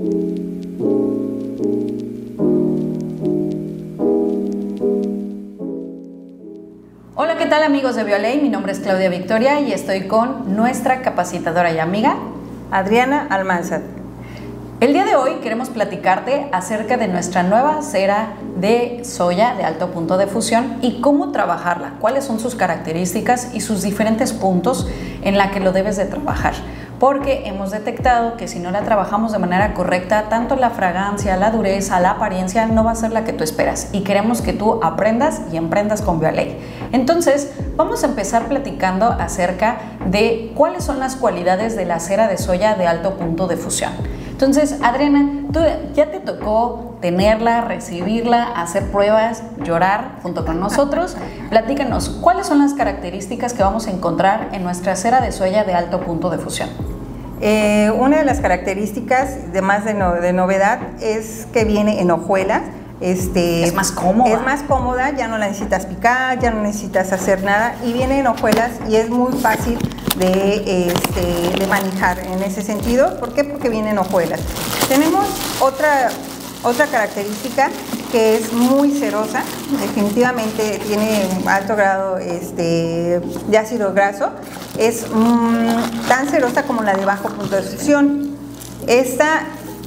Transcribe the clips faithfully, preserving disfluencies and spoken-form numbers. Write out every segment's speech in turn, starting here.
Hola, ¿qué tal amigos de Bioley? Mi nombre es Claudia Victoria y estoy con nuestra capacitadora y amiga Adriana Almanzar. El día de hoy queremos platicarte acerca de nuestra nueva cera de soya de alto punto de fusión y cómo trabajarla, cuáles son sus características y sus diferentes puntos en la que lo debes de trabajar. Porque hemos detectado que si no la trabajamos de manera correcta, tanto la fragancia, la dureza, la apariencia no va a ser la que tú esperas y queremos que tú aprendas y emprendas con Bioley. Entonces, vamos a empezar platicando acerca de cuáles son las cualidades de la cera de soya de alto punto de fusión. Entonces, Adriana, tú ya te tocó tenerla, recibirla, hacer pruebas, llorar junto con nosotros. Platícanos, ¿cuáles son las características que vamos a encontrar en nuestra cera de soya de alto punto de fusión? Eh, una de las características de más de, no, de novedad es que viene en hojuelas. Este, es más cómoda. Es más cómoda, ya no la necesitas picar, ya no necesitas hacer nada y viene en hojuelas y es muy fácil de, este, de manejar en ese sentido. ¿Por qué? Porque viene en hojuelas. Tenemos otra, otra característica que es muy cerosa, definitivamente tiene un alto grado este, de ácido graso, es mmm, tan cerosa como la de bajo punto de fusión. Esta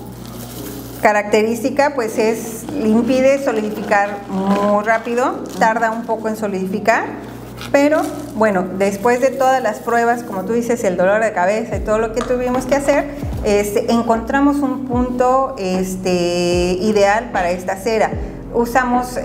característica pues es, le impide solidificar muy rápido, tarda un poco en solidificar, pero bueno, después de todas las pruebas, como tú dices, el dolor de cabeza y todo lo que tuvimos que hacer, este, encontramos un punto este, ideal para esta cera. Usamos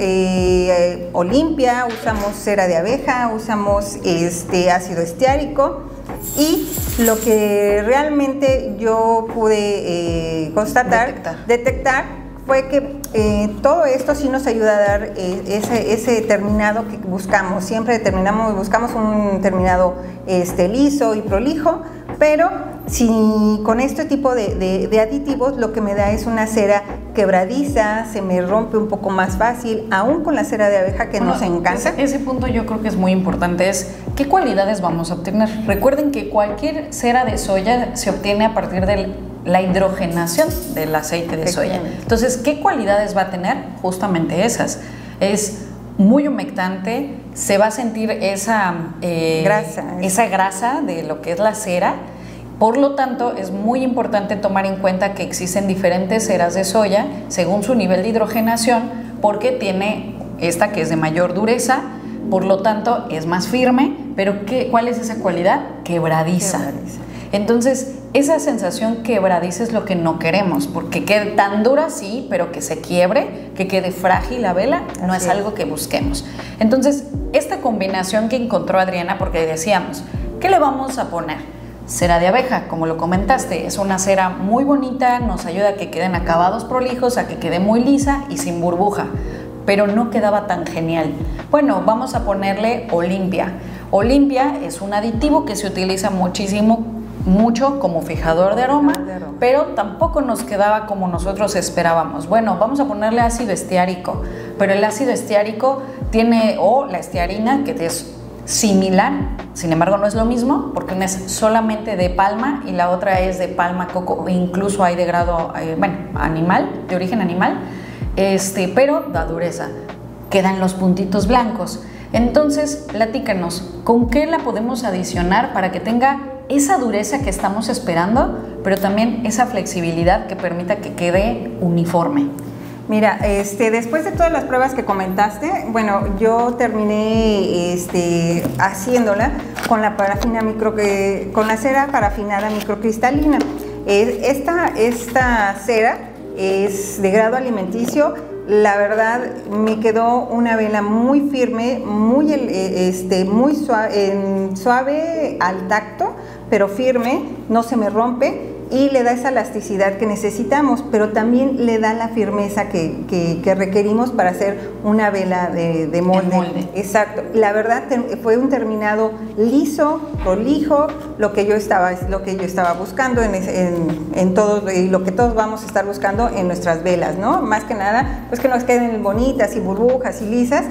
eh, Olimpia, usamos cera de abeja, usamos este, ácido estiárico. Y lo que realmente yo pude eh, constatar, detectar, detectar fue que eh, todo esto sí nos ayuda a dar eh, ese, ese terminado que buscamos. Siempre terminamos, buscamos un terminado este, liso y prolijo, pero si con este tipo de, de, de aditivos lo que me da es una cera quebradiza, se me rompe un poco más fácil, aún con la cera de abeja que bueno, nos encanta. Ese, ese punto yo creo que es muy importante, es qué cualidades vamos a obtener. Recuerden que cualquier cera de soya se obtiene a partir de la hidrogenación del aceite de soya. Entonces, ¿qué cualidades va a tener? Justamente esas. Es muy humectante, se va a sentir esa, eh, grasa, esa grasa de lo que es la cera. Por lo tanto, es muy importante tomar en cuenta que existen diferentes ceras de soya según su nivel de hidrogenación, porque tiene esta que es de mayor dureza, por lo tanto es más firme, pero ¿qué, ¿cuál es esa cualidad? Quebradiza. Quebradiza. Entonces, esa sensación quebradiza es lo que no queremos, porque quede tan dura sí, pero que se quiebre, que quede frágil la vela, no es algo que busquemos. Entonces, esta combinación que encontró Adriana, porque decíamos, ¿qué le vamos a poner? Cera de abeja, como lo comentaste, es una cera muy bonita, nos ayuda a que queden acabados prolijos, a que quede muy lisa y sin burbuja, pero no quedaba tan genial. Bueno, vamos a ponerle Olimpia. Olimpia es un aditivo que se utiliza muchísimo, mucho como fijador de aroma, de aroma, pero tampoco nos quedaba como nosotros esperábamos. Bueno, vamos a ponerle ácido estiárico, pero el ácido estiárico tiene, o la estiarina, que es similar, sin embargo no es lo mismo, porque una es solamente de palma y la otra es de palma coco, incluso hay de grado, eh, bueno, animal, de origen animal, este, pero da dureza, quedan los puntitos blancos. Entonces, platícanos, ¿con qué la podemos adicionar para que tenga esa dureza que estamos esperando, pero también esa flexibilidad que permita que quede uniforme? Mira, este, después de todas las pruebas que comentaste, bueno, yo terminé este, haciéndola con la parafina micro, con la cera parafinada microcristalina. Esta, esta cera es de grado alimenticio. La verdad me quedó una vela muy firme, muy, este, muy suave, suave al tacto, pero firme, no se me rompe y le da esa elasticidad que necesitamos, pero también le da la firmeza que, que, que requerimos para hacer una vela de, de molde. molde. Exacto. La verdad fue un terminado liso, prolijo, lo que yo estaba, lo que yo estaba buscando en, en, en todo, y lo que todos vamos a estar buscando en nuestras velas, ¿no? Más que nada, pues que nos queden bonitas y burbujas y lisas.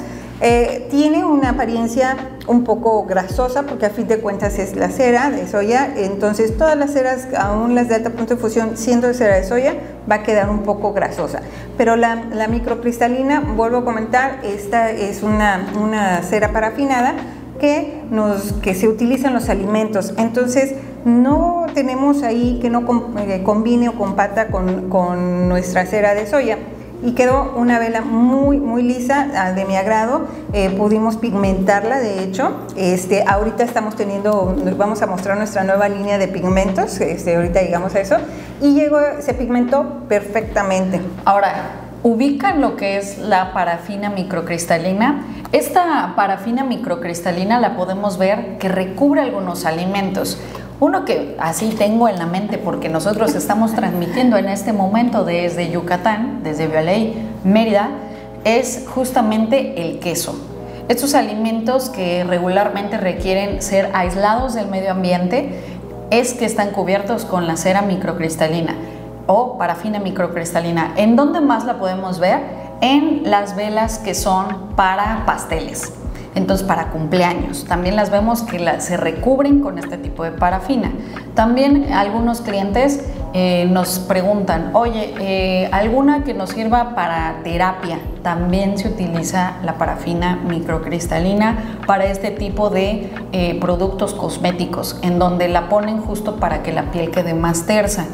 Eh, tiene una apariencia un poco grasosa porque a fin de cuentas es la cera de soya, entonces todas las ceras, aún las de alto punto de fusión, siendo de cera de soya, va a quedar un poco grasosa. Pero la, la microcristalina, vuelvo a comentar, esta es una, una cera parafinada que, nos, que se utiliza en los alimentos, entonces no tenemos ahí que no com, eh, combine o compata con, con nuestra cera de soya. Y quedó una vela muy muy lisa, de mi agrado. Eh, pudimos pigmentarla, de hecho. Este, ahorita estamos teniendo, nos vamos a mostrar nuestra nueva línea de pigmentos, este, ahorita llegamos a eso, y llegó, se pigmentó perfectamente. Ahora, ubican lo que es la parafina microcristalina. Esta parafina microcristalina la podemos ver que recubre algunos alimentos. Uno que así tengo en la mente porque nosotros estamos transmitiendo en este momento desde Yucatán, desde Violey, Mérida, es justamente el queso. Estos alimentos que regularmente requieren ser aislados del medio ambiente es que están cubiertos con la cera microcristalina o parafina microcristalina. ¿En dónde más la podemos ver? En las velas que son para pasteles. Entonces, para cumpleaños, también las vemos que la, se recubren con este tipo de parafina. También algunos clientes eh, nos preguntan, oye, eh, ¿alguna que nos sirva para terapia? También se utiliza la parafina microcristalina para este tipo de eh, productos cosméticos, en donde la ponen justo para que la piel quede más tersa.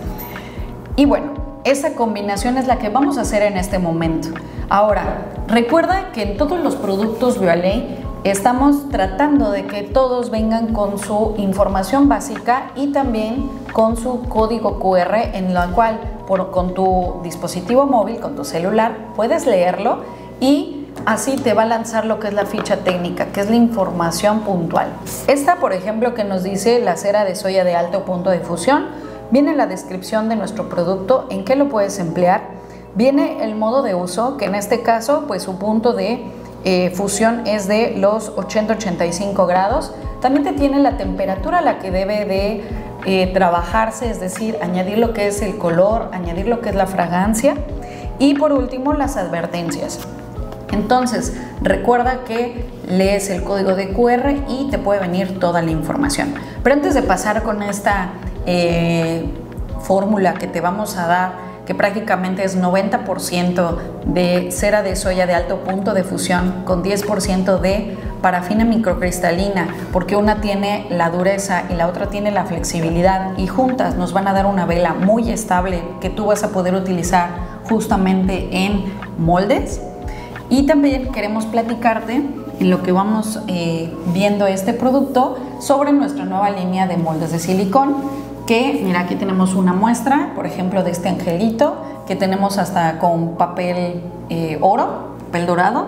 Y bueno, esa combinación es la que vamos a hacer en este momento. Ahora, recuerda que en todos los productos Violey estamos tratando de que todos vengan con su información básica y también con su código cu erre, en la cual por, con tu dispositivo móvil, con tu celular, puedes leerlo y así te va a lanzar lo que es la ficha técnica, que es la información puntual. Esta, por ejemplo, que nos dice la cera de soya de alto punto de fusión, viene la descripción de nuestro producto, en qué lo puedes emplear, viene el modo de uso, que en este caso, pues su punto de Eh, fusión es de los ochenta a ochenta y cinco grados. También te tiene la temperatura a la que debe de eh, trabajarse, es decir, añadir lo que es el color, añadir lo que es la fragancia y por último las advertencias. Entonces, recuerda que lees el código de cu erre y te puede venir toda la información. Pero antes de pasar con esta eh, fórmula que te vamos a dar, que prácticamente es noventa por ciento de cera de soya de alto punto de fusión con diez por ciento de parafina microcristalina, porque una tiene la dureza y la otra tiene la flexibilidad y juntas nos van a dar una vela muy estable que tú vas a poder utilizar justamente en moldes. Y también queremos platicarte en lo que vamos eh, viendo este producto sobre nuestra nueva línea de moldes de silicón, que mira, aquí tenemos una muestra, por ejemplo, de este angelito, que tenemos hasta con papel eh, oro, papel dorado,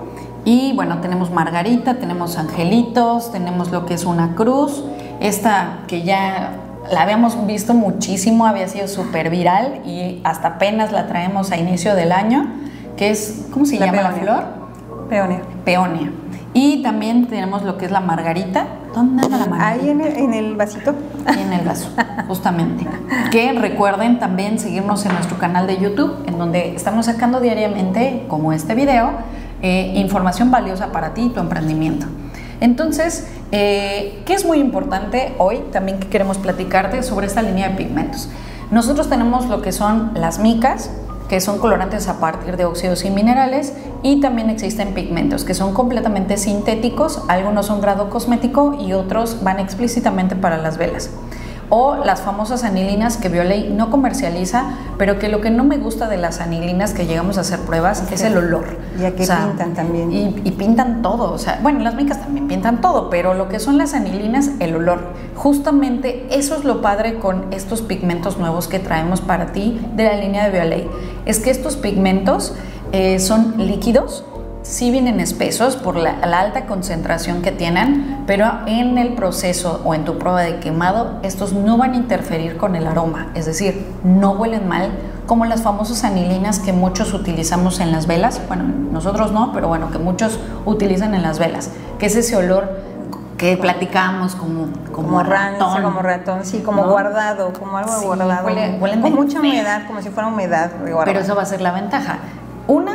y bueno, tenemos margarita, tenemos angelitos, tenemos lo que es una cruz, esta que ya la habíamos visto muchísimo, había sido súper viral y hasta apenas la traemos a inicio del año, que es, ¿cómo se la llama peonia. la flor? Peonia. Peonia. Y también tenemos lo que es la margarita. ¿Dónde anda la margarita? Ahí en el, en el vasito. Ahí en el vaso, justamente. Que recuerden también seguirnos en nuestro canal de YouTube, en donde estamos sacando diariamente, como este video, eh, información valiosa para ti y tu emprendimiento. Entonces, eh, ¿qué es muy importante hoy? También que queremos platicarte sobre esta línea de pigmentos. Nosotros tenemos lo que son las micas, que son colorantes a partir de óxidos y minerales, y también existen pigmentos que son completamente sintéticos, algunos son grado cosmético y otros van explícitamente para las velas. O las famosas anilinas que Violey no comercializa, pero que lo que no me gusta de las anilinas que llegamos a hacer pruebas sí, es el olor. Ya que o sea, pintan también. Y, y pintan todo, o sea, bueno, las micas también pintan todo, pero lo que son las anilinas, el olor. Justamente eso es lo padre con estos pigmentos nuevos que traemos para ti de la línea de Violey. Es que estos pigmentos eh, son líquidos, sí vienen espesos por la, la alta concentración que tienen, pero en el proceso o en tu prueba de quemado, estos no van a interferir con el aroma, es decir, no huelen mal, como las famosas anilinas que muchos utilizamos en las velas, bueno, nosotros no, pero bueno, que muchos utilizan en las velas, que es ese olor que platicamos como, como, como ratón, rancio, como ratón, sí, como ¿no? guardado, como algo sí, guardado, huele, huele con mucha humedad, como si fuera humedad guardada. Pero eso va a ser la ventaja. Una,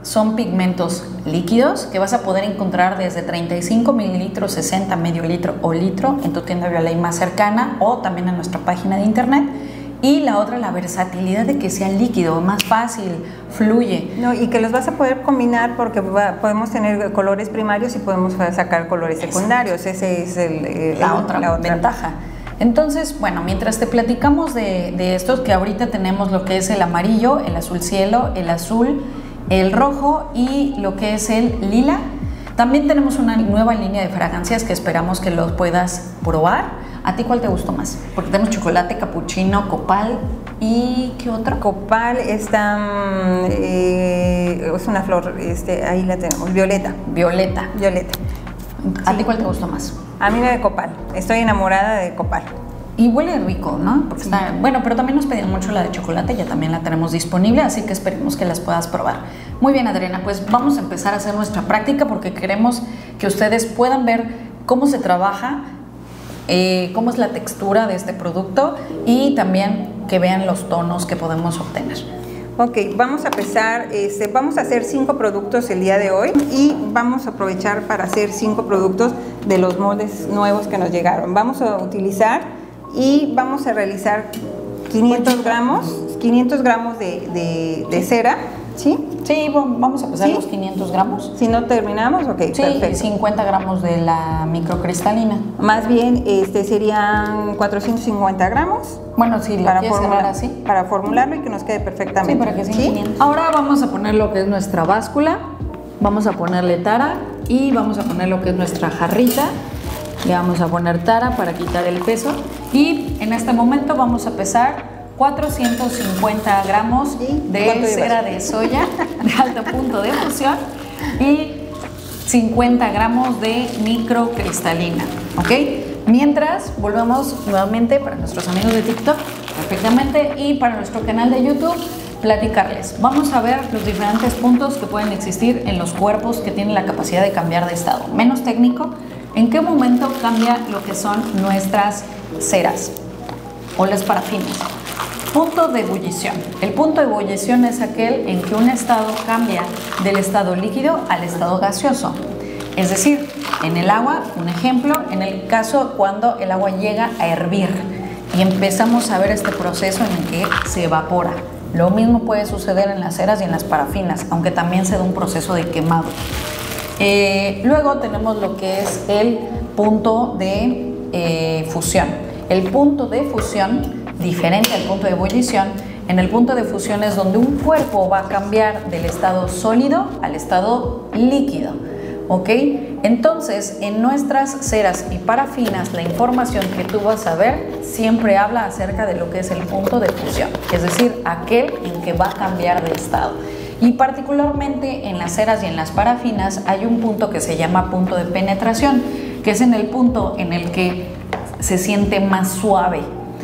son pigmentos líquidos que vas a poder encontrar desde treinta y cinco mililitros, sesenta, medio litro o litro en tu tienda Biolay más cercana o también en nuestra página de internet. Y la otra, la versatilidad de que sea líquido, más fácil, fluye. No, y que los vas a poder combinar porque va, podemos tener colores primarios y podemos sacar colores secundarios. Ese es el, el, la, otra la otra ventaja. Entonces, bueno, mientras te platicamos de, de estos, que ahorita tenemos lo que es el amarillo, el azul cielo, el azul, el rojo y lo que es el lila. También tenemos una nueva línea de fragancias que esperamos que los puedas probar. ¿A ti cuál te gustó más? Porque tenemos chocolate, capuchino, copal y ¿qué otra? Copal está, eh, es una flor, este, ahí la tenemos, violeta. Violeta. Violeta. ¿A sí. ti cuál te gustó más? A mí la de copal, estoy enamorada de copal. Y huele rico, ¿no? Porque sí. está, bueno, pero también nos pedían mucho la de chocolate, ya también la tenemos disponible, así que esperemos que las puedas probar. Muy bien, Adriana, pues vamos a empezar a hacer nuestra práctica porque queremos que ustedes puedan ver cómo se trabaja, eh, cómo es la textura de este producto y también que vean los tonos que podemos obtener. Ok, vamos a empezar, este, vamos a hacer cinco productos el día de hoy y vamos a aprovechar para hacer cinco productos de los moldes nuevos que nos llegaron. Vamos a utilizar y vamos a realizar quinientos gramos, quinientos gramos de, de, de cera, ¿sí? Sí, vamos a pesar ¿Sí? los quinientos gramos. Si no terminamos, ok, sí, perfecto. Y cincuenta gramos de la microcristalina. Más bien, este, serían cuatrocientos cincuenta gramos. Bueno, sí, para quieres formular cerrar así. Para formularlo y que nos quede perfectamente. Sí, para que sea quinientos. Ahora vamos a poner lo que es nuestra báscula, vamos a ponerle tara y vamos a poner lo que es nuestra jarrita. Le vamos a poner tara para quitar el peso y en este momento vamos a pesar cuatrocientos cincuenta gramos de cera de soya de alto punto de fusión y cincuenta gramos de microcristalina, ¿ok? Mientras volvemos nuevamente para nuestros amigos de TikTok perfectamente y para nuestro canal de YouTube platicarles. Vamos a ver los diferentes puntos que pueden existir en los cuerpos que tienen la capacidad de cambiar de estado. Menos técnico, ¿en qué momento cambia lo que son nuestras ceras o las parafinas? Punto de ebullición. El punto de ebullición es aquel en que un estado cambia del estado líquido al estado gaseoso. Es decir, en el agua, un ejemplo, en el caso cuando el agua llega a hervir y empezamos a ver este proceso en el que se evapora. Lo mismo puede suceder en las ceras y en las parafinas, aunque también se da un proceso de quemado. Eh, luego tenemos lo que es el punto de eh, fusión. El punto de fusión, diferente al punto de ebullición, en el punto de fusión es donde un cuerpo va a cambiar del estado sólido al estado líquido, ¿ok? Entonces, en nuestras ceras y parafinas, la información que tú vas a ver siempre habla acerca de lo que es el punto de fusión, es decir, aquel en que va a cambiar de estado. Y particularmente en las ceras y en las parafinas hay un punto que se llama punto de penetración, que es en el punto en el que se siente más suave.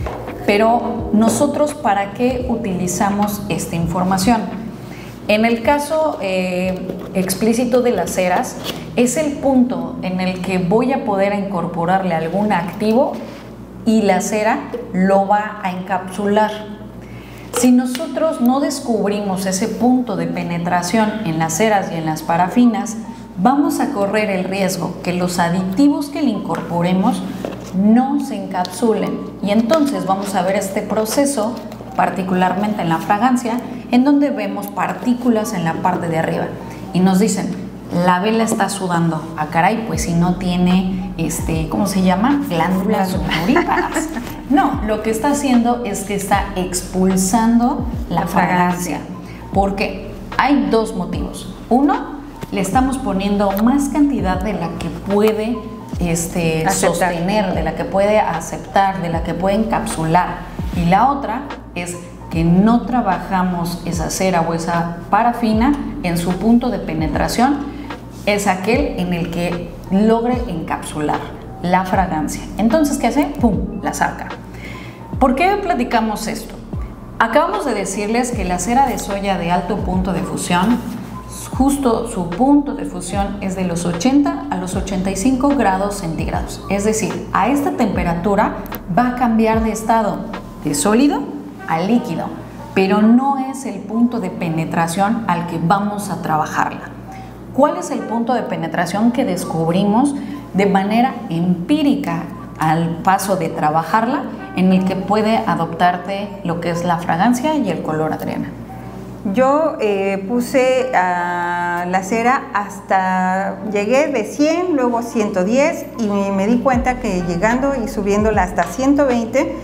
Pero nosotros, ¿para qué utilizamos esta información? En el caso eh, explícito de las ceras, es el punto en el que voy a poder incorporarle algún activo y la cera lo va a encapsular. Si nosotros no descubrimos ese punto de penetración en las ceras y en las parafinas, vamos a correr el riesgo que los aditivos que le incorporemos no se encapsulen y entonces vamos a ver este proceso particularmente en la fragancia en donde vemos partículas en la parte de arriba y nos dicen la vela está sudando. Ah, caray, pues si no tiene este, ¿cómo se llama? Glándulas sudoríparas. No, lo que está haciendo es que está expulsando la fragancia. Porque hay dos motivos. Uno, le estamos poniendo más cantidad de la que puede Este, sostener, de la que puede aceptar, de la que puede encapsular. Y la otra es que no trabajamos esa cera o esa parafina en su punto de penetración, es aquel en el que logre encapsular la fragancia. Entonces, ¿qué hace? ¡Pum! La saca. ¿Por qué platicamos esto? Acabamos de decirles que la cera de soya de alto punto de fusión, justo su punto de fusión es de los ochenta a los ochenta y cinco grados centígrados. Es decir, a esta temperatura va a cambiar de estado de sólido a líquido. pero no es el punto de penetración al que vamos a trabajarla. ¿Cuál es el punto de penetración que descubrimos de manera empírica al paso de trabajarla, en el que puede adoptarte lo que es la fragancia y el color, Adriana? Yo eh, puse uh, la cera hasta, llegué de cien, luego ciento diez, y me, me di cuenta que llegando y subiéndola hasta ciento veinte,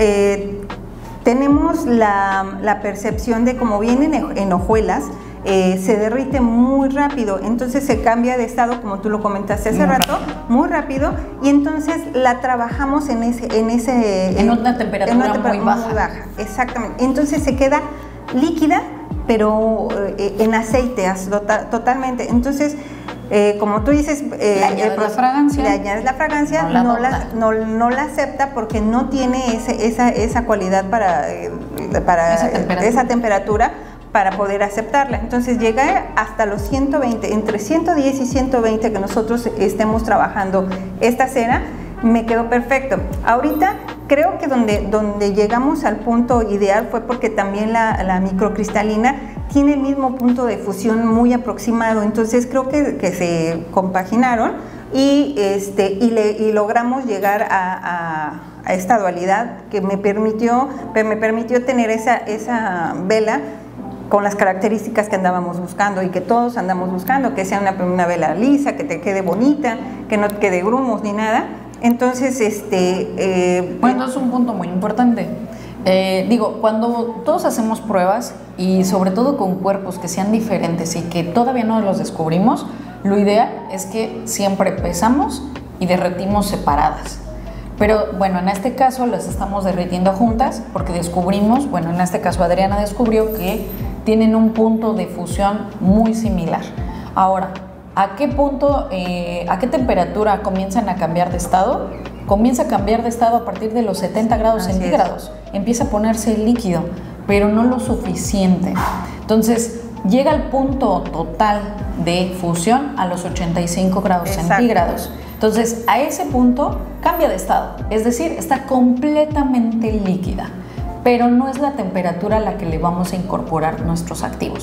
eh, tenemos la, la percepción de como vienen en hojuelas, eh, se derrite muy rápido, entonces se cambia de estado, como tú lo comentaste hace muy rato, rápido. muy rápido, y entonces la trabajamos en ese... En, ese, en, en una temperatura, en una temperatura muy, baja. muy baja. Exactamente, entonces se queda líquida, pero eh, en aceite tota, totalmente. Entonces, eh, como tú dices, eh, le añades la fragancia, le añades la fragancia, no la, no la, no, no la acepta porque no tiene ese, esa, esa cualidad para, eh, para esa, temperatura. esa temperatura para poder aceptarla. Entonces llega hasta los ciento veinte, entre ciento diez y ciento veinte que nosotros estemos trabajando esta cera, me quedó perfecto. Ahorita creo que donde, donde llegamos al punto ideal fue porque también la, la microcristalina tiene el mismo punto de fusión muy aproximado, entonces creo que, que se compaginaron y, este, y, le, y logramos llegar a, a, a esta dualidad que me permitió, me permitió tener esa, esa vela con las características que andábamos buscando y que todos andamos buscando, que sea una, una vela lisa, que te quede bonita, que no te quede grumos ni nada. Entonces, este... Eh, bueno, es un punto muy importante. Eh, digo, cuando todos hacemos pruebas y sobre todo con cuerpos que sean diferentes y que todavía no los descubrimos, lo ideal es que siempre pesamos y derretimos separadas. Pero bueno, en este caso las estamos derritiendo juntas porque descubrimos, bueno, en este caso Adriana descubrió que tienen un punto de fusión muy similar. Ahora, ¿a qué punto, eh, a qué temperatura comienzan a cambiar de estado? Comienza a cambiar de estado a partir de los setenta grados Así centígrados. Es. Empieza a ponerse líquido, pero no lo suficiente. Entonces, llega al punto total de fusión a los ochenta y cinco grados Exacto. centígrados. Entonces, a ese punto cambia de estado, es decir, está completamente líquida, pero no es la temperatura a la que le vamos a incorporar nuestros activos.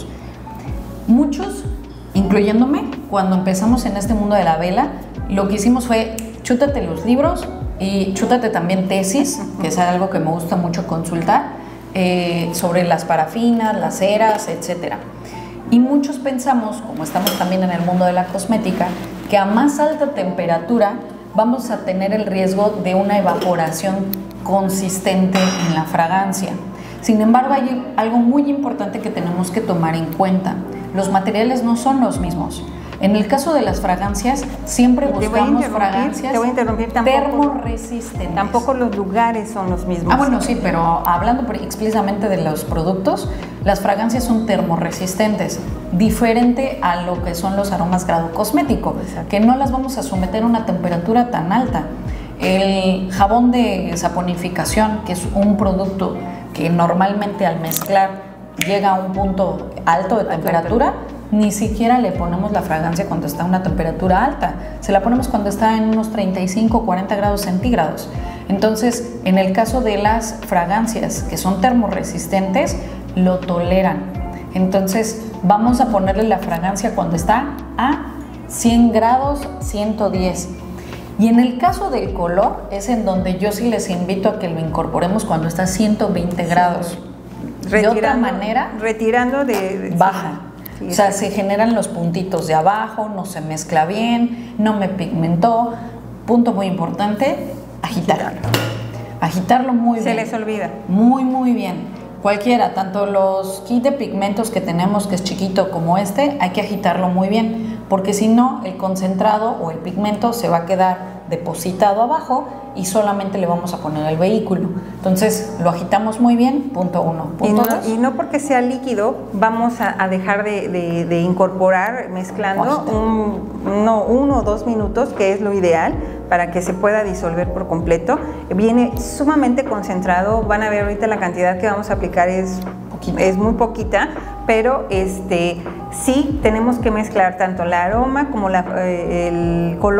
Muchos, incluyéndome, cuando empezamos en este mundo de la vela, lo que hicimos fue chútate los libros y chútate también tesis, que es algo que me gusta mucho consultar, eh, sobre las parafinas, las ceras, etcétera. Y muchos pensamos, como estamos también en el mundo de la cosmética, que a más alta temperatura vamos a tener el riesgo de una evaporación consistente en la fragancia. Sin embargo, hay algo muy importante que tenemos que tomar en cuenta. Los materiales no son los mismos. En el caso de las fragancias, siempre buscamos fragancias te voy a interrumpir, tampoco, termorresistentes. Tampoco los lugares son los mismos. Ah, bueno, sí, pero hablando explícitamente de los productos, las fragancias son termorresistentes, diferente a lo que son los aromas grado cosmético, Exacto. que no las vamos a someter a una temperatura tan alta. El jabón de saponificación, que es un producto que normalmente al mezclar llega a un punto alto de temperatura, ni siquiera le ponemos la fragancia cuando está a una temperatura alta, se la ponemos cuando está en unos treinta y cinco o cuarenta grados centígrados. Entonces, en el caso de las fragancias que son termorresistentes, lo toleran. Entonces, vamos a ponerle la fragancia cuando está a cien grados, ciento diez. Y en el caso del color, es en donde yo sí les invito a que lo incorporemos cuando está a ciento veinte grados. Retirando, de otra manera, retirando de, de baja. Sí, o sea, se generan los puntitos de abajo, no se mezcla bien, no me pigmentó. Punto muy importante, agitar. Agitarlo muy se bien. Se les olvida. Muy, muy bien. Cualquiera, tanto los kits de pigmentos que tenemos, que es chiquito, como este, hay que agitarlo muy bien, porque si no, el concentrado o el pigmento se va a quedar depositado abajo y solamente le vamos a poner el vehículo. Entonces, lo agitamos muy bien, punto uno. Punto y, no, dos. y no porque sea líquido, vamos a, a dejar de, de, de incorporar mezclando un, no, uno o dos minutos, que es lo ideal, para que se pueda disolver por completo. Viene sumamente concentrado, van a ver ahorita la cantidad que vamos a aplicar es, es muy poquita, pero este, sí tenemos que mezclar tanto el aroma como la, eh, el color,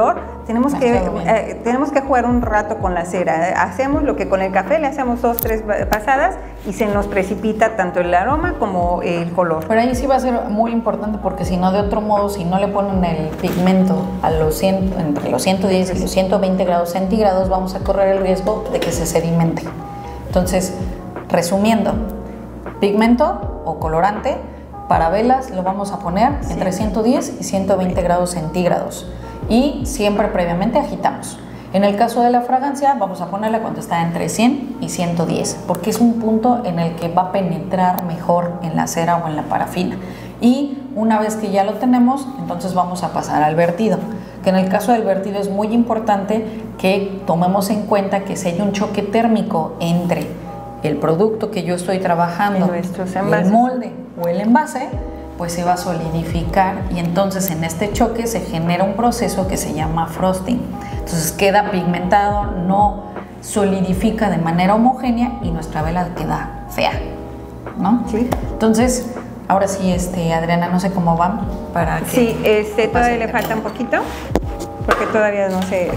Tenemos que, eh, tenemos que jugar un rato con la cera. Hacemos lo que con el café, le hacemos dos, tres pasadas y se nos precipita tanto el aroma como el color. Pero ahí sí va a ser muy importante porque si no, de otro modo, si no le ponen el pigmento a los cien, entre los ciento diez y los ciento veinte grados centígrados, vamos a correr el riesgo de que se sedimente. Entonces, resumiendo, pigmento o colorante para velas lo vamos a poner sí. entre ciento diez y ciento veinte grados centígrados y siempre previamente agitamos. En el caso de la fragancia vamos a ponerla cuando está entre cien y ciento diez porque es un punto en el que va a penetrar mejor en la cera o en la parafina. Y una vez que ya lo tenemos, entonces vamos a pasar al vertido, que en el caso del vertido es muy importante que tomemos en cuenta que si hay un choque térmico entre el producto que yo estoy trabajando, el molde o el envase, pues se va a solidificar y entonces en este choque se genera un proceso que se llama frosting. Entonces queda pigmentado, no solidifica de manera homogénea y nuestra vela queda fea, ¿no? Sí. Entonces, ahora sí, este, Adriana, no sé cómo van para que... Sí, este, todavía le falta un poquito porque todavía no se,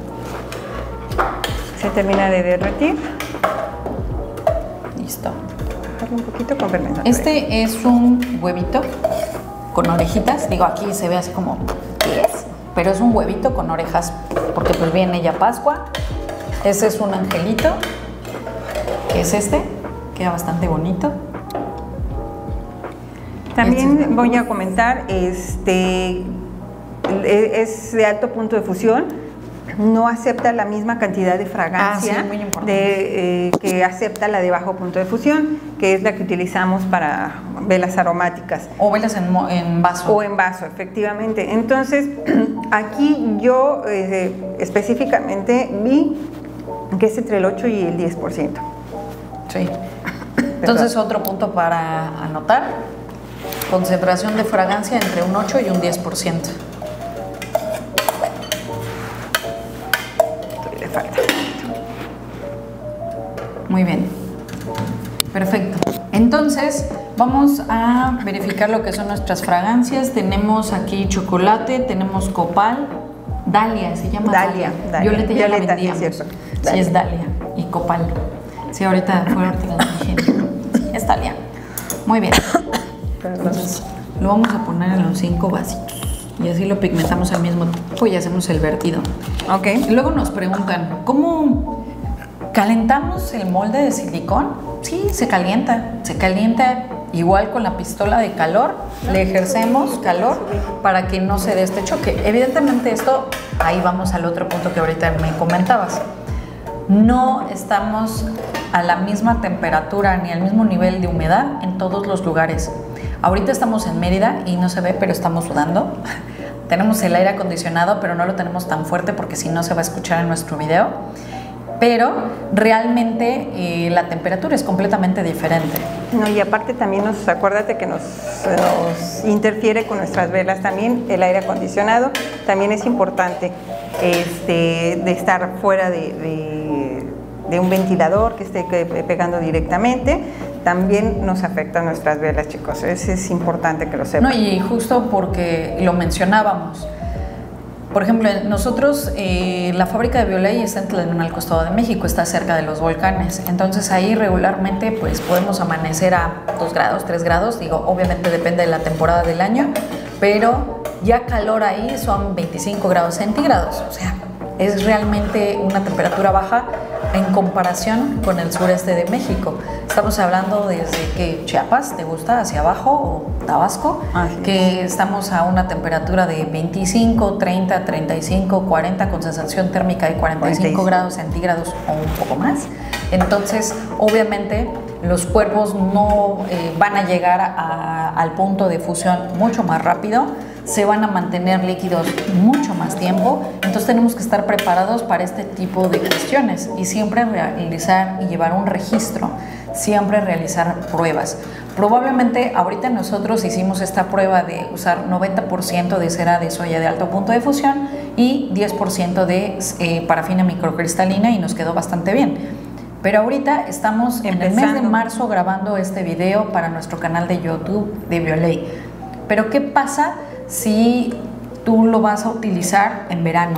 se termina de derretir. Listo. Un poquito con permiso. Este es un huevito con orejitas. Digo, aquí se ve así como pies, pero es un huevito con orejas porque pues viene ya Pascua. Ese es un angelito, que es este. Queda bastante bonito. También este voy a comentar, este es de alto punto de fusión. No acepta la misma cantidad de fragancia ah, sí, de, eh, que acepta la de bajo punto de fusión, que es la que utilizamos para velas aromáticas. O velas en, en vaso. O en vaso, efectivamente. Entonces, aquí yo eh, específicamente vi que es entre el ocho y el diez por ciento. Sí. Entonces, otro punto para anotar, concentración de fragancia entre un ocho y un diez por ciento. Muy bien, perfecto. Entonces vamos a verificar lo que son nuestras fragancias. Tenemos aquí chocolate, tenemos copal, Dalia, se llama Dalia. Dalia. Violeta ya Violeta, la vendíamos. sí, es cierto. Sí, es Dalia y copal. Sí, ahorita fue ahorita la dije. Sí, es Dalia. Muy bien. Entonces lo vamos a poner en los cinco vasitos y así lo pigmentamos al mismo tiempo y hacemos el vertido. Ok. Y luego nos preguntan, ¿cómo calentamos el molde de silicón? Sí, se calienta. Se calienta igual con la pistola de calor. Le ejercemos calor para que no se dé este choque. Evidentemente esto, ahí vamos al otro punto que ahorita me comentabas. No estamos a la misma temperatura ni al mismo nivel de humedad en todos los lugares. Ahorita estamos en Mérida y no se ve, pero estamos sudando. Tenemos el aire acondicionado, pero no lo tenemos tan fuerte porque si no se va a escuchar en nuestro video. Pero realmente eh, la temperatura es completamente diferente. No, y aparte también nos, acuérdate que nos, nos interfiere con nuestras velas también, el aire acondicionado también es importante este, de estar fuera de, de, de un ventilador que esté pegando directamente, también nos afecta a nuestras velas, chicos, eso es importante que lo sepan. No, y justo porque lo mencionábamos. Por ejemplo, nosotros, eh, la fábrica de Biolay está en Tlalpan, al costado de México, está cerca de los volcanes. Entonces ahí regularmente pues podemos amanecer a dos grados, tres grados. Digo, obviamente depende de la temporada del año, pero ya calor ahí son veinticinco grados centígrados. O sea, es realmente una temperatura baja en comparación con el sureste de México. Estamos hablando desde que Chiapas, ¿te gusta? Hacia abajo, o Tabasco, Así que es. estamos a una temperatura de veinticinco, treinta, treinta y cinco, cuarenta, con sensación térmica de cuarenta y cinco grados centígrados o un poco más. Entonces, obviamente, los cuerpos no eh, van a llegar a, al punto de fusión mucho más rápido, se van a mantener líquidos mucho más tiempo, entonces tenemos que estar preparados para este tipo de cuestiones y siempre realizar y llevar un registro, siempre realizar pruebas. Probablemente ahorita nosotros hicimos esta prueba de usar noventa por ciento de cera de soya de alto punto de fusión y diez por ciento de eh, parafina microcristalina y nos quedó bastante bien. Pero ahorita estamos en el mes de marzo grabando este video para nuestro canal de YouTube de Biolay. Pero ¿qué pasa si tú lo vas a utilizar en verano?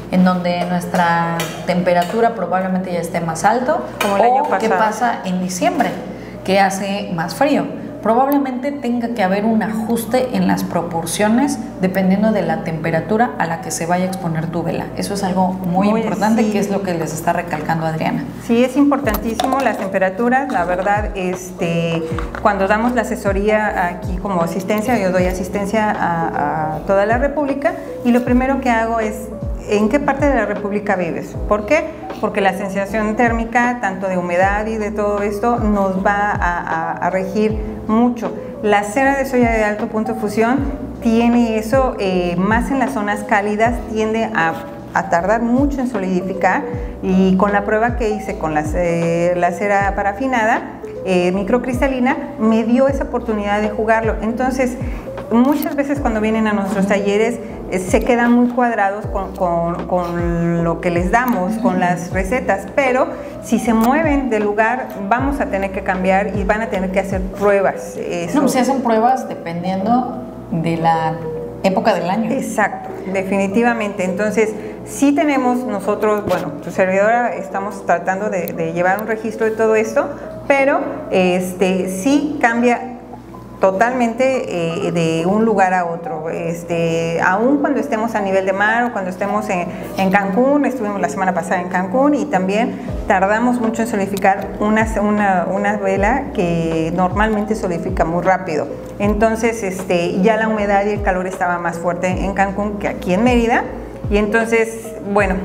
en donde nuestra temperatura probablemente ya esté más alto, como el año o qué pasado. pasa en diciembre, que hace más frío. Probablemente tenga que haber un ajuste en las proporciones dependiendo de la temperatura a la que se vaya a exponer tu vela. Eso es algo muy, muy importante, sí. Que es lo que les está recalcando Adriana. Sí, es importantísimo las temperaturas. La verdad, este, cuando damos la asesoría aquí como asistencia, yo doy asistencia a, a toda la República, y lo primero que hago es: ¿en qué parte de la República vives? ¿Por qué? Porque la sensación térmica, tanto de humedad y de todo esto, nos va a, a, a regir mucho. La cera de soya de alto punto de fusión tiene eso, eh, más en las zonas cálidas, tiende a, a tardar mucho en solidificar, y con la prueba que hice con la, eh, la cera parafinada, eh, microcristalina, me dio esa oportunidad de jugarlo. Entonces, muchas veces cuando vienen a nuestros talleres eh, se quedan muy cuadrados con, con, con lo que les damos, con las recetas, pero si se mueven del lugar vamos a tener que cambiar y van a tener que hacer pruebas. Eso. No, se hacen pruebas dependiendo de la época del año. Exacto, definitivamente. Entonces, sí tenemos nosotros, bueno, tu servidora, estamos tratando de, de llevar un registro de todo esto, pero este, sí cambia totalmente eh, de un lugar a otro, este, aún cuando estemos a nivel de mar o cuando estemos en, en Cancún. Estuvimos la semana pasada en Cancún y también tardamos mucho en solidificar una, una, una vela que normalmente solidifica muy rápido. Entonces este, ya la humedad y el calor estaba más fuerte en Cancún que aquí en Mérida, y entonces, bueno,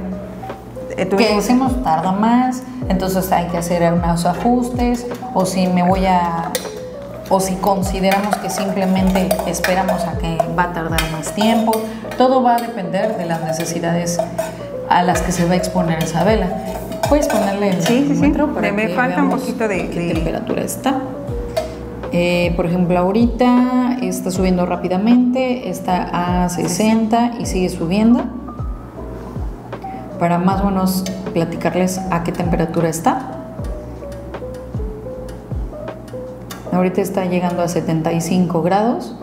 eh, tuvimos... que decimos tarda más, entonces hay que hacer unos ajustes, o si me voy a... o si consideramos que simplemente esperamos a que va a tardar más tiempo. Todo va a depender de las necesidades a las que se va a exponer esa vela. Puedes ponerle el sí, sí, termómetro sí. para me que falta un poquito de, qué de... temperatura está. Eh, por ejemplo, ahorita está subiendo rápidamente, está a sesenta y sigue subiendo. Para más o menos platicarles a qué temperatura está. Ahorita está llegando a setenta y cinco grados.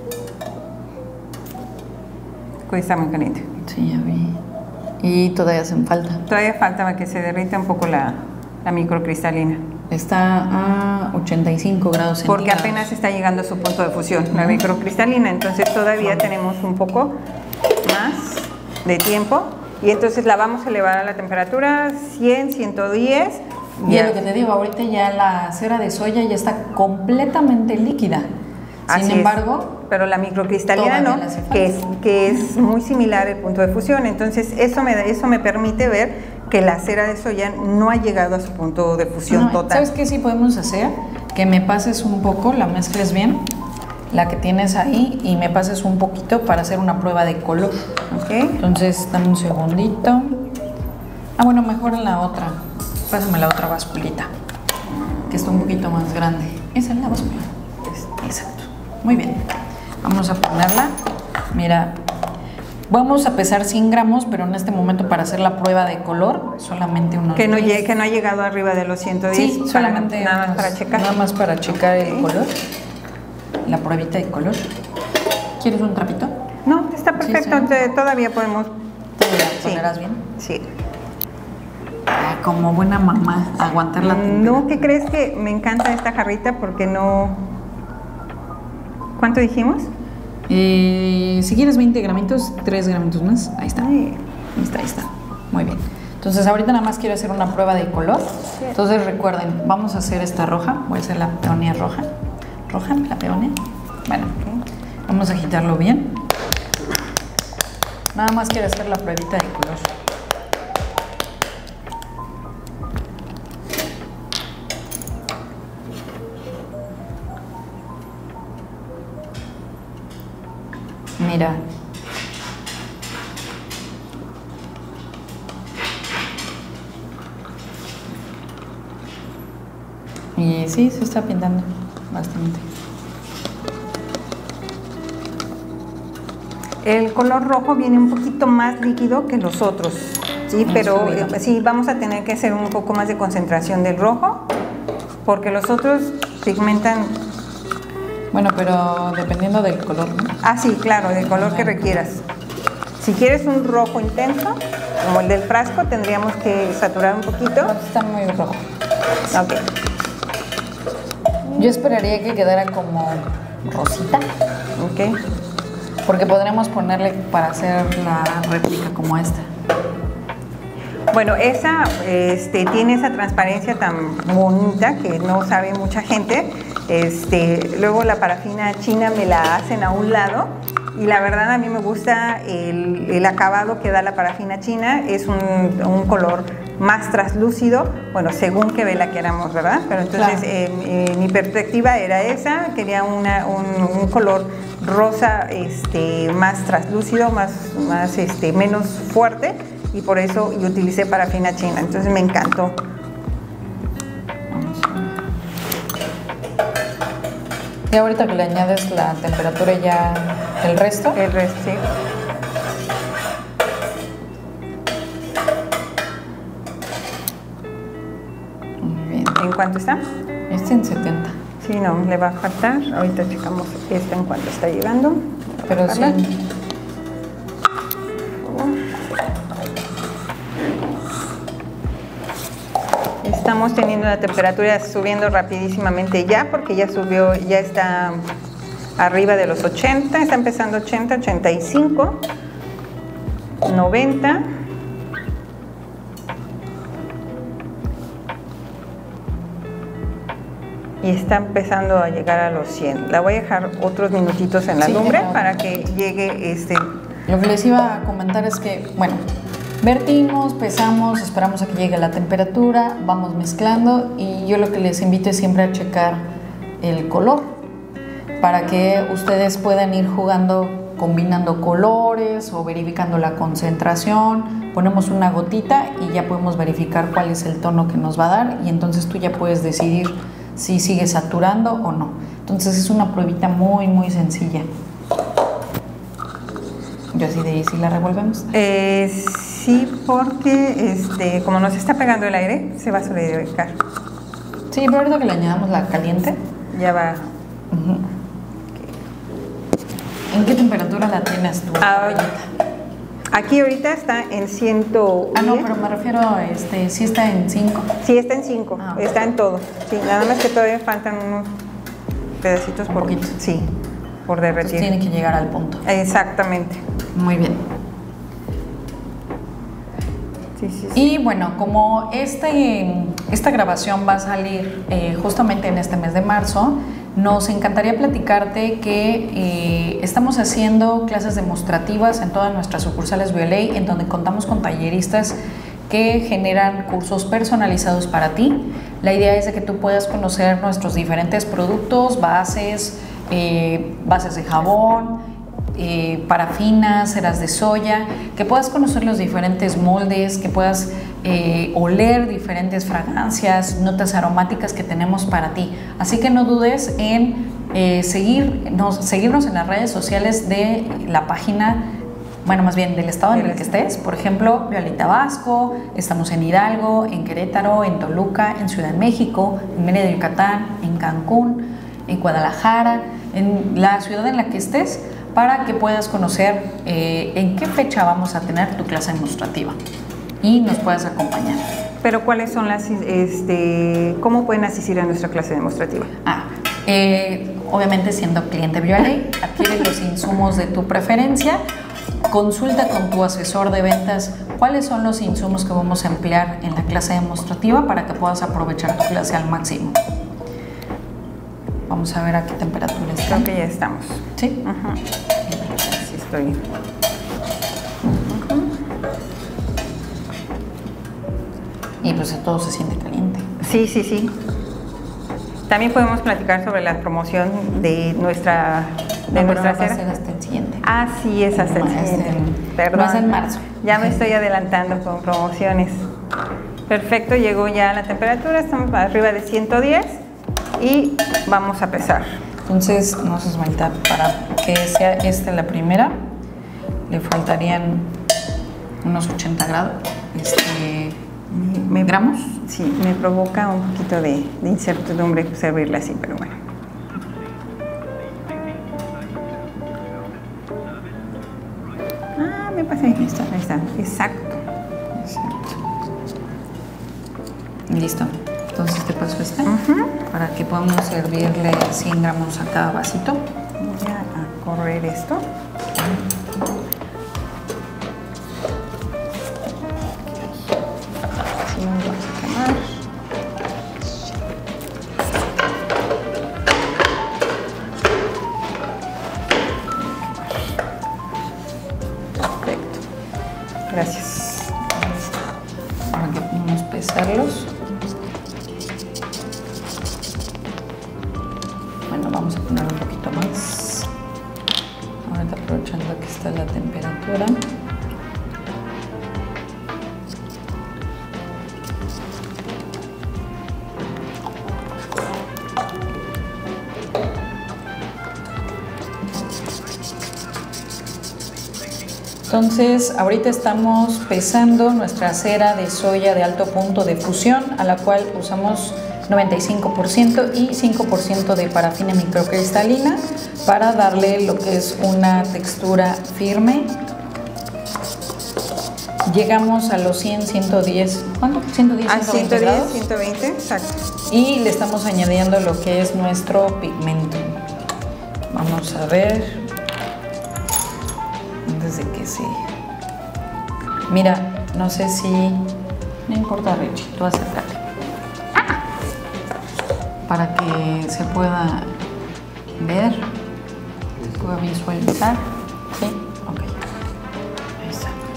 Está muy caliente. Sí, ya vi. Y todavía hacen falta. Todavía falta para que se derrita un poco la, la microcristalina. Está a ochenta y cinco grados centígrados. Porque apenas está llegando a su punto de fusión, la microcristalina. Entonces todavía tenemos un poco más de tiempo. Y entonces la vamos a elevar a la temperatura cien, ciento diez. Y es lo que te digo, ahorita ya la cera de soya ya está completamente líquida. Sin Así embargo, es. Pero la microcristalina no, que es, que es muy similar al punto de fusión. Entonces eso me, eso me permite ver que la cera de soya no ha llegado a su punto de fusión no, total. ¿Sabes qué sí podemos hacer? Que me pases un poco, la mezcles bien, la que tienes ahí, y me pases un poquito para hacer una prueba de color. Okay. Entonces, dame un segundito. Ah, bueno, mejor en la otra. Pásame la otra basculita, que está un poquito más grande. Esa es la báscula. Exacto. Muy bien. Vamos a ponerla. Mira, vamos a pesar cien gramos, pero en este momento para hacer la prueba de color, solamente unos que no, llegue, que no ha llegado arriba de los ciento diez. Sí, solamente para, nada unos, más para checar. Nada más para checar el okay. color. La pruebita de color. ¿Quieres un trapito? No, está perfecto. Sí, sí. Todavía podemos... ¿Todavía sí. ponerás bien? Sí. Como buena mamá, aguantar la temperatura. No, ¿qué crees? Que me encanta esta jarrita porque no... ¿Cuánto dijimos? Eh, si quieres veinte gramitos, tres gramitos más. Ahí está. Ay. Ahí está, ahí está. Muy bien. Entonces ahorita nada más quiero hacer una prueba de color. Sí. Entonces recuerden, vamos a hacer esta roja. Voy a hacer la peonia roja. Roja, la peonia. Bueno, okay. Vamos a agitarlo bien. Nada más quiero hacer la pruebita de color. Mira. Y sí, se está pintando bastante. El color rojo viene un poquito más líquido que los otros, sí, pero eh, sí, vamos a tener que hacer un poco más de concentración del rojo, porque los otros pigmentan. Bueno, pero dependiendo del color, ¿no? Ah, sí, claro, del color que requieras. Si quieres un rojo intenso, como el del frasco, tendríamos que saturar un poquito. No, está muy rojo. Ok. Yo esperaría que quedara como rosita. Ok. Porque podremos ponerle para hacer la réplica como esta. Bueno, esa este, tiene esa transparencia tan bonita que no sabe mucha gente. Este, luego la parafina china me la hacen a un lado y la verdad a mí me gusta el, el acabado que da la parafina china. Es un, un color más traslúcido, bueno, según qué vela queramos, ¿verdad? Pero entonces Claro. eh, eh, mi perspectiva era esa, quería una, un, un color rosa este, más traslúcido, más, más, este, menos fuerte, y por eso yo utilicé parafina china, entonces me encantó. Y ahorita que le añades la temperatura ya el resto. El resto, sí. Muy bien. ¿En cuánto está? Este en setenta. Sí, no, le va a faltar. Ahorita checamos esta en cuánto está llegando. Pero sí. Estamos teniendo la temperatura subiendo rapidísimamente ya, porque ya subió, ya está arriba de los ochenta, está empezando ochenta, ochenta y cinco, noventa. Y está empezando a llegar a los cien. La voy a dejar otros minutitos en la Sí, lumbre claro. para que llegue este... Lo que les iba a comentar es que, bueno, vertimos, pesamos, esperamos a que llegue la temperatura, vamos mezclando y yo lo que les invito es siempre a checar el color para que ustedes puedan ir jugando, combinando colores o verificando la concentración. Ponemos una gotita y ya podemos verificar cuál es el tono que nos va a dar y entonces tú ya puedes decidir si sigue saturando o no. Entonces es una pruebita muy muy sencilla. Yo así de ahí si la revolvemos. Eh, sí, porque este, como nos está pegando el aire, se va a solidificar. Sí, pero ahorita que le añadamos la caliente. Ya va. Uh-huh. ¿En qué temperatura la tienes tú? Ah, aquí ahorita está en ciento diez. Ah, no, pero me refiero a este, si está en cinco. Sí, está en cinco, Ah, está en todo. Sí, nada más que todavía faltan unos pedacitos Un por, poquito. sí, por Entonces derretir. tiene que llegar al punto. Exactamente. Muy bien. Sí, sí, sí. Y bueno, como este, esta grabación va a salir eh, justamente en este mes de marzo, nos encantaría platicarte que eh, estamos haciendo clases demostrativas en todas nuestras sucursales Biolay, en donde contamos con talleristas que generan cursos personalizados para ti. La idea es de que tú puedas conocer nuestros diferentes productos, bases, eh, bases de jabón, Eh, parafinas, ceras de soya, que puedas conocer los diferentes moldes, que puedas eh, oler diferentes fragancias, notas aromáticas que tenemos para ti. Así que no dudes en eh, seguirnos, seguirnos en las redes sociales de la página, bueno, más bien del estado en el que estés. Por ejemplo, Biolay Tabasco, estamos en Hidalgo, en Querétaro, en Toluca, en Ciudad de México, en Mérida de Yucatán, en Cancún, en Guadalajara, en la ciudad en la que estés, para que puedas conocer eh, en qué fecha vamos a tener tu clase demostrativa y nos puedas acompañar. Pero ¿cuáles son las, este, cómo pueden asistir a nuestra clase demostrativa? Ah, eh, obviamente siendo cliente Biolay, adquiere los insumos de tu preferencia, consulta con tu asesor de ventas cuáles son los insumos que vamos a emplear en la clase demostrativa para que puedas aprovechar tu clase al máximo. Vamos a ver a qué temperatura está. Creo que ya estamos. ¿Sí? Ajá. Sí, estoy. Uh-huh. Y pues todo se siente caliente. Sí, sí, sí. También podemos platicar sobre la promoción de nuestra de No, nuestra pero va a cera. ser hasta el siguiente. Ah, sí, es hasta el No, es siguiente. en- Perdón. no es en marzo. Ya me estoy adelantando con promociones. Perfecto, llegó ya la temperatura, estamos arriba de ciento diez y vamos a pesar. Entonces, no se falta para que sea esta la primera, le faltarían unos ochenta grados, este, Me- gramos. Sí, me provoca un poquito de, de incertidumbre servirla así, pero bueno. Ah, me pasé. Ahí está, ahí está, exacto. Listo. Entonces te paso esta Uh-huh. para que podamos servirle cien gramos a cada vasito. Voy a correr esto. Así nos vamos a quemar. Perfecto. Gracias. Para que podamos pesarlos. Bueno, vamos a poner un poquito más. Ahorita aprovechando que está la temperatura. Entonces, ahorita estamos pesando nuestra cera de soya de alto punto de fusión, a la cual usamos noventa y cinco por ciento y cinco por ciento de parafina microcristalina para darle lo que es una textura firme. Llegamos a los cien, ciento diez, ¿cuánto? ciento diez, A ciento veinte ciento diez, grados. ciento veinte, exacto. Y le estamos añadiendo lo que es nuestro pigmento. Vamos a ver. Antes de que sí. Mira, no sé si... No importa, Richie, tú acércate. Para que se pueda ver, se pueda visualizar. ¿Sí? Ok. Ahí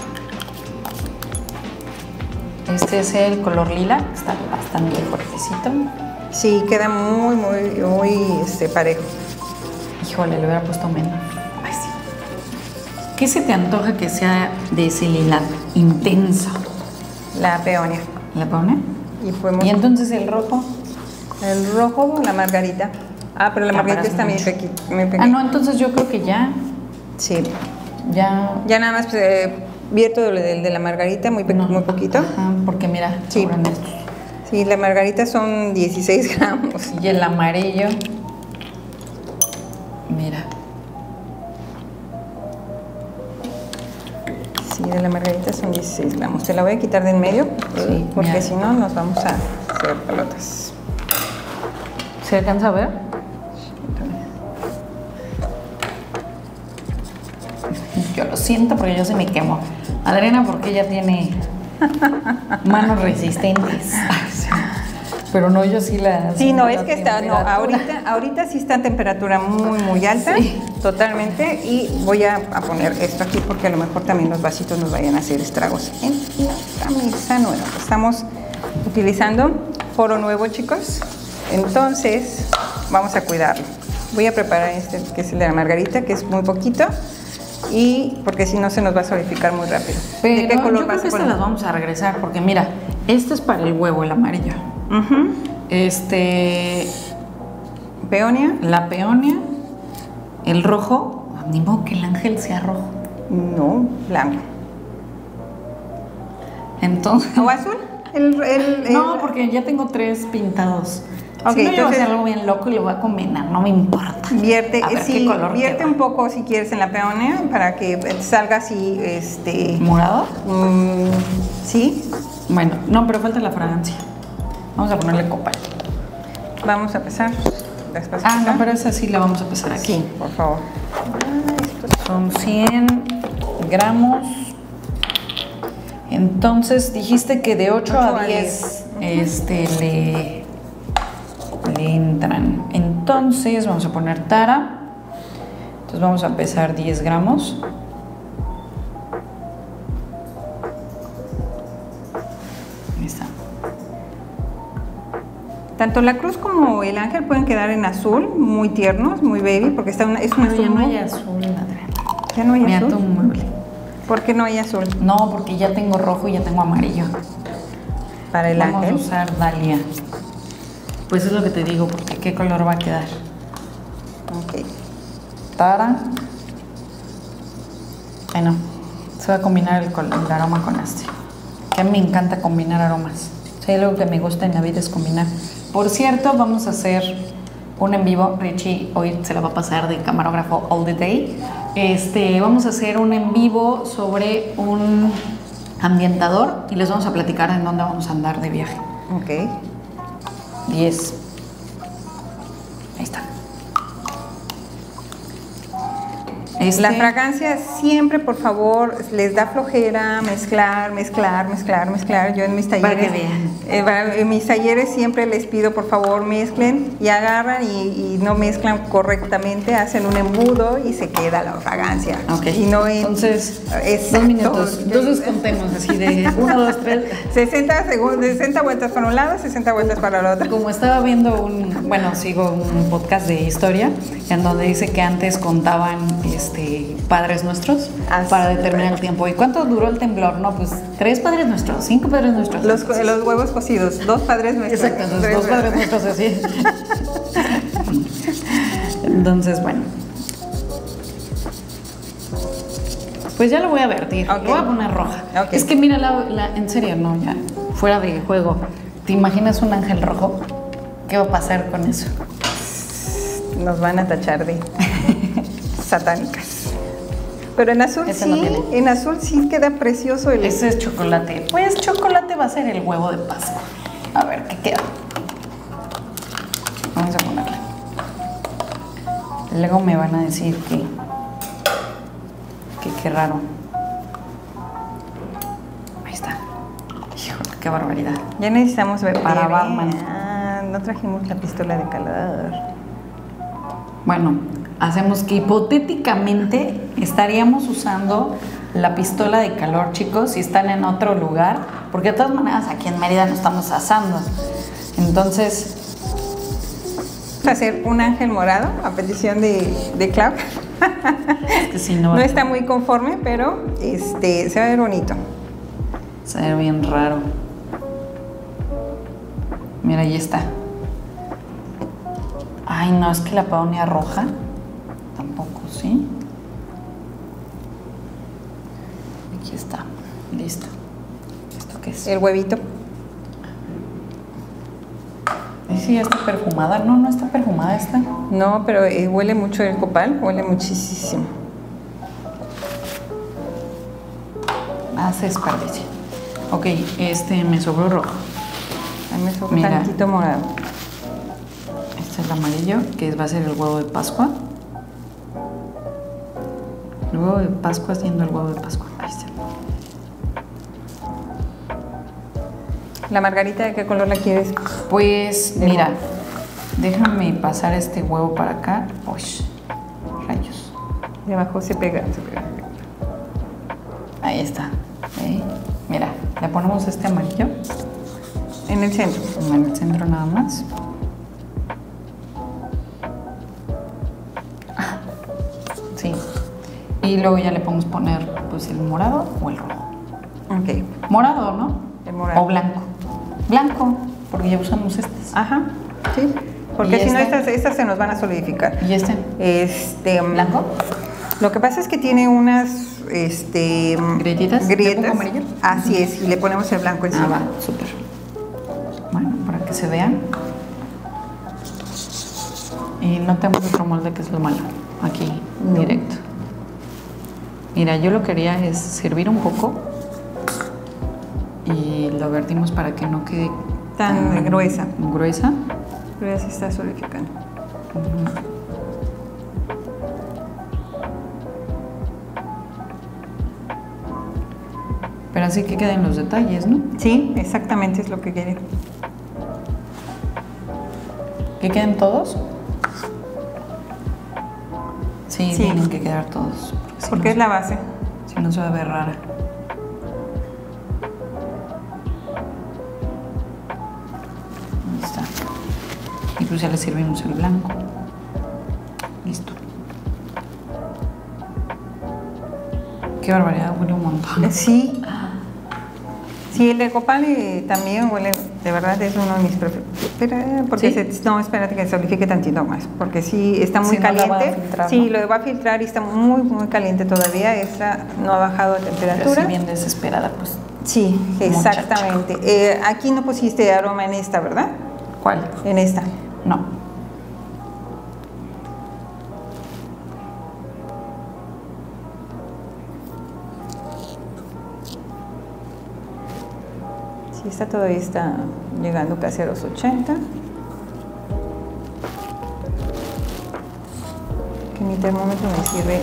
está. Este es el color lila, está bastante fuertecito. Sí, queda muy, muy, muy este, parejo. Híjole, le hubiera puesto menos. Ay, sí. ¿Qué se te antoja que sea de ese lila intenso? La peonia. ¿La pone? Y podemos... Y entonces el rojo. El rojo, la margarita. Ah, pero la margarita está muy mucho. pequeña. Ah, no, entonces yo creo que ya, Sí. ya... Ya nada más eh, vierto del de, de la margarita, muy, pe- no. muy poquito. Ajá, porque mira, Sí. sobran estos. Sí, la margarita son dieciséis gramos. Y el amarillo, mira. Sí, de la margarita son dieciséis gramos. Te la voy a quitar de en medio, Sí, porque mira. si no nos vamos a hacer pelotas. ¿Se alcanza a ver? Yo lo siento porque yo se me quemo. Adriana porque ella tiene manos resistentes. Pero no, yo sí la... Sí, no, siento es la que está, no, temperatura. ahorita, ahorita sí está a temperatura muy, muy alta, Sí. totalmente, y voy a, a poner esto aquí porque a lo mejor también los vasitos nos vayan a hacer estragos en la mesa nueva. Estamos utilizando foro nuevo, chicos, entonces vamos a cuidarlo. Voy a preparar este, que es el de la margarita, que es muy poquito, y porque si no se nos va a solidificar muy rápido. Pero ¿De qué color yo creo vas a que estas poner? las vamos a regresar porque mira, este es para el huevo, el amarillo. Ujú. Este, Peonia, la peonia, el rojo, ni modo que el ángel sea rojo. no, blanco. Entonces, ¿O azul? El, el, el- no, porque ya tengo tres pintados. Ok, si no, yo voy a entonces- hacer algo bien loco y lo voy a combinar, no me importa. Vierte, A ver sí, qué color vierte queda. un poco si quieres en la peonia para que salga así, este, ¿Morado? mm, sí. Bueno, no, pero falta la fragancia. Vamos a ponerle copal. Vamos a empezar. Después Ah, no, pero esa sí la vamos a pesar aquí. sí, por favor. Ah, esto- Son cien gramos. Entonces dijiste que de ocho ocho a a diez este, le, le entran. Entonces vamos a poner tara. Entonces vamos a pesar diez gramos. Ahí está. Tanto la cruz como el ángel pueden quedar en azul, muy tiernos, muy baby, porque está una, es un Pero azul ya no muy- hay azul, Adriana. ¿Ya no hay Mira azul? tu mueble. ¿Por qué no hay azul? No, porque ya tengo rojo y ya tengo amarillo. Para el Vamos ángel. a usar Dalia. Pues es lo que te digo, porque qué color va a quedar. Ok. Tara. Bueno, se va a combinar el, col- el aroma con este. Que a mí me encanta combinar aromas. Si hay algo que me gusta en la vida es combinar. Por cierto, vamos a hacer un en vivo. Richie hoy se la va a pasar de camarógrafo all the day. Este, vamos a hacer un en vivo sobre un ambientador y les vamos a platicar en dónde vamos a andar de viaje. Ok. diez. Ahí está. Este, La fragancia siempre, por favor, les da flojera mezclar, mezclar, mezclar, mezclar. Yo en mis talleres, Para que vean. eh, para- en mis talleres siempre les pido, por favor, mezclen y agarran y, y no mezclan correctamente, hacen un embudo y se queda la fragancia. Ok. Y no en, Entonces, exacto. dos minutos. Entonces contemos así de uno, dos, tres. sesenta, segundos, sesenta vueltas para un lado, sesenta vueltas para el otro. Como estaba viendo un, bueno, sigo un podcast de historia en donde dice que antes contaban este, padres nuestros Ah, para sí, determinar bueno. el tiempo. ¿Y cuánto duró el temblor? No, pues tres padres nuestros, cinco padres nuestros. Los, Entonces, los huevos cocidos, dos padres nuestros. exacto, entonces, tres dos padres nuestros así. Entonces, bueno. Pues ya lo voy a vertir, Ok. lo voy a poner roja. Ok. Es que mira, la, la- en serio, no, ya, fuera de juego. ¿Te imaginas un ángel rojo? ¿Qué va a pasar con eso? Nos van a tachar de satánicas. Pero en azul Ese sí, no tiene. en azul sí queda precioso el... Ese es chocolate. Pues chocolate va a ser el huevo de Pascua. A ver, ¿qué queda? Vamos a ponerle. Luego me van a decir que... que qué raro. Ahí está. Híjole, qué barbaridad. Ya necesitamos ver. Para bebé. Batman. Ah, no trajimos la pistola de calor. Bueno, hacemos que hipotéticamente estaríamos usando la pistola de calor, chicos, si están en otro lugar, porque de todas maneras aquí en Mérida no estamos asando. Entonces, Vamos a hacer un ángel morado a petición de, de Clau. es que si no, No está muy conforme, pero este, se va a ver bonito. se ve bien raro. Mira, ahí está. Ay, no, es que la peonia roja. Tampoco, ¿sí? Aquí está. Listo. ¿Esto qué es? El huevito. Ay, sí, ya está perfumada. No, no está perfumada esta. No, pero eh, huele mucho el copal, huele muchísimo. Hace desperdicio. Ok, este me sobró rojo. A mí me sobra Mira. tantito morado. Este es el amarillo, que va a ser el huevo de Pascua. El huevo de Pascua siendo el huevo de Pascua. Ahí está. ¿La margarita de qué color la quieres? Pues De mira, nuevo. déjame pasar este huevo para acá. Uy, rayos. De abajo se pega, se pega. Ahí está. ¿Sí? Mira, le ponemos este amarillo En el centro. en el centro nada más. Ah, sí. Y luego ya le podemos poner pues el morado o el rojo. Ok. Morado, ¿no? El morado. O blanco. Blanco, porque ya usamos estos. Ajá, sí. Porque ¿Y si no, este? estas, estas se nos van a solidificar. ¿Y este? Este, mm, ¿Blanco? Lo que pasa es que tiene unas este, mm, ¿Grietitas? ¿Le grietas. pongo amarillo? Así es, y le ponemos el blanco Ah, encima. va, súper. Bueno, para que se vean. Y no tenemos otro molde que es lo malo. Aquí, No. directo. Mira, yo lo que quería es servir un poco y lo vertimos para que no quede Tan gruesa. gruesa. Pero ya se está solidificando. Pero así que queden los detalles, ¿no? Sí, exactamente es lo que quiere. Que queden todos. Sí, Sí. tienen que quedar todos. si Porque no es la base. se- Si no se va a ver rara. Ahí está. Y pues ya le servimos el blanco. Listo. Qué barbaridad, huele un montón. Sí. Sí, el de copal eh, también huele, de verdad es uno de mis preferidos. Espera, porque ¿Sí? se- no, espérate que se solidifique tantito más, porque sí está muy Sí, no la va a caliente. filtrar, sí, ¿no? lo va a filtrar y está muy, muy caliente todavía. Esta no ha bajado de Pero temperatura. así bien desesperada, pues. Sí, Muchacha. exactamente. Eh, aquí no pusiste aroma en esta, ¿verdad? ¿Cuál? En esta. No. Sí, esta todavía está llegando casi a los ochenta. Que mi termómetro me sirve.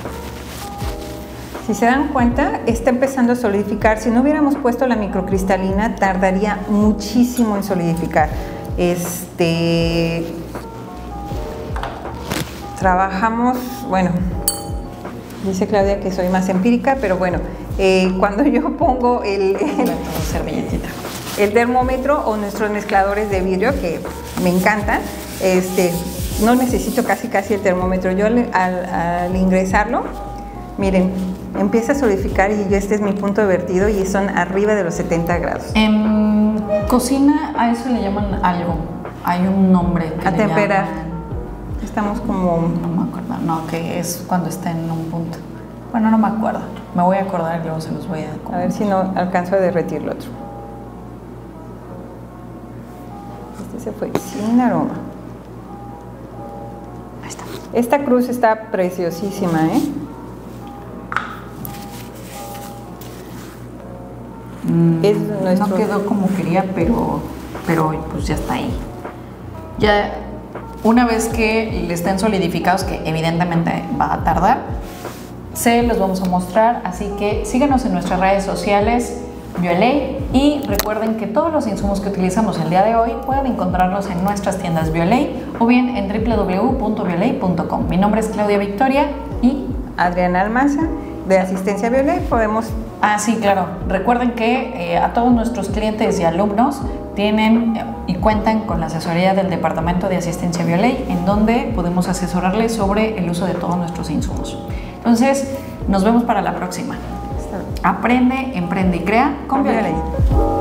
Si se dan cuenta, está empezando a solidificar. Si no hubiéramos puesto la microcristalina, tardaría muchísimo en solidificar. Este, trabajamos, bueno, dice Claudia que soy más empírica, pero bueno, eh, cuando yo pongo el, el, el termómetro o nuestros mezcladores de vidrio, que me encantan, este, no necesito casi casi el termómetro. Yo al, al, al ingresarlo, miren, empieza a solidificar y yo, este es mi punto de vertido y son arriba de los setenta grados. En cocina a eso le llaman algo, hay un nombre que a le temperar. llaman... Estamos como... No me acuerdo, no, que es cuando está en un punto. Bueno, no me acuerdo, me voy a acordar y luego se los voy a comentar. A ver si no alcanzo a derretir el otro. Este se fue sin aroma. Ahí está. Esta cruz está preciosísima, ¿eh? Mm, es nuestro... No quedó como quería, pero, pero pues ya está ahí. Ya una vez que estén solidificados, que evidentemente va a tardar, se los vamos a mostrar, así que síguenos en nuestras redes sociales Bioley y recuerden que todos los insumos que utilizamos el día de hoy pueden encontrarlos en nuestras tiendas Bioley o bien en w w w punto bioley punto com. Mi nombre es Claudia Victoria y Adriana Almaza de Asistencia Bioley. Podemos... Ah, sí, claro. Recuerden que eh, a todos nuestros clientes y alumnos tienen eh, y cuentan con la asesoría del Departamento de Asistencia Bioley, en donde podemos asesorarles sobre el uso de todos nuestros insumos. Entonces, nos vemos para la próxima. Aprende, emprende y crea con Bioley.